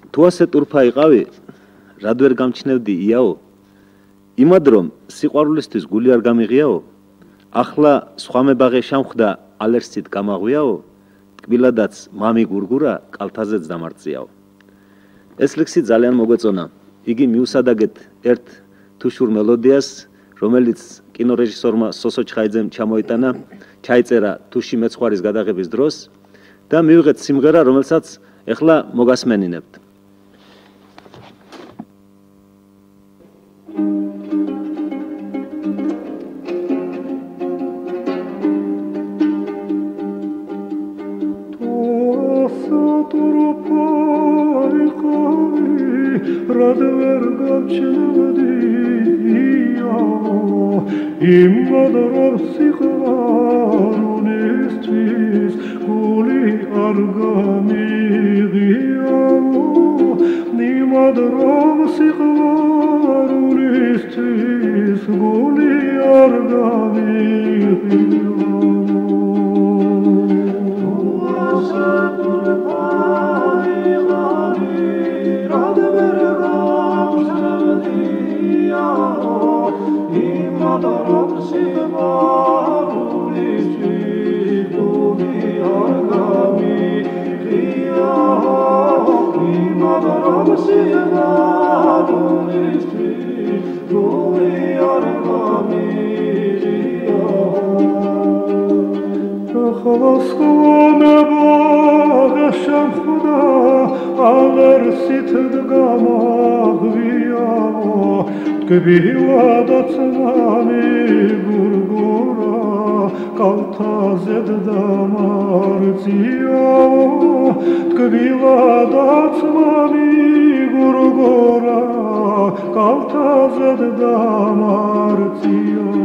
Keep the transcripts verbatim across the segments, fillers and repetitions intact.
თუ ასე ტურფა იყავი, რად ვერ გამჩნევდი იაო? იმად რომ სიყვარულისთვის გული არ გამიღიაო? ახლა სხვა მებაღე შამხდა ალერსით გამაღვიაო? ტკბილადაც მამი გურგურა კალთაზეც დამარწიაო. ეს ლექსი ძალიან მოგვეწონა. იგი მიუსადაგეთ ერთ თუშურ მელოდიას, რომელიც კინორეჟისორმა სოსო ჩხაიძემ ჩამოიტანა, ჩაიწერა თუში მეცხვარის გადაღების დროს და მივიღეთ სიმღერა, რომელსაც ეხლა მოგასმენინებთ. Imad rom siqvarunistvis guli argamighiao Nimad rom siqvarunistvis guli argamighiao Tqbiladat mami gurgura kaltazed damartsiao Tqbiladat mami gurgura kaltazed damartsiao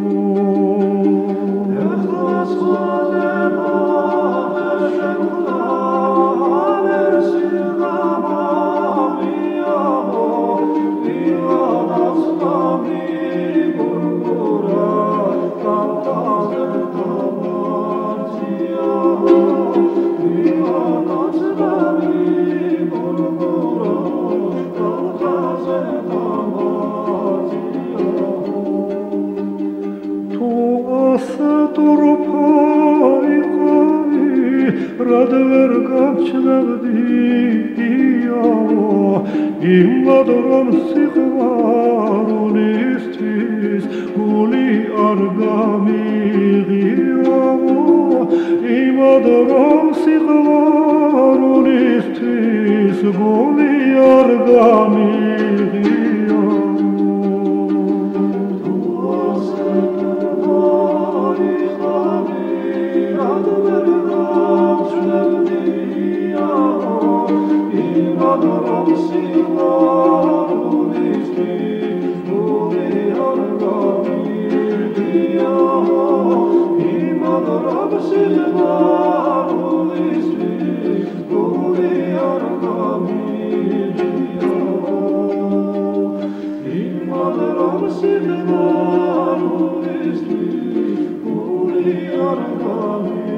Imad rom siqvarunistvis guli argamighiao Imad rom siqvarunistvis guli argamighiao Siqvarunistvis guli argamighiao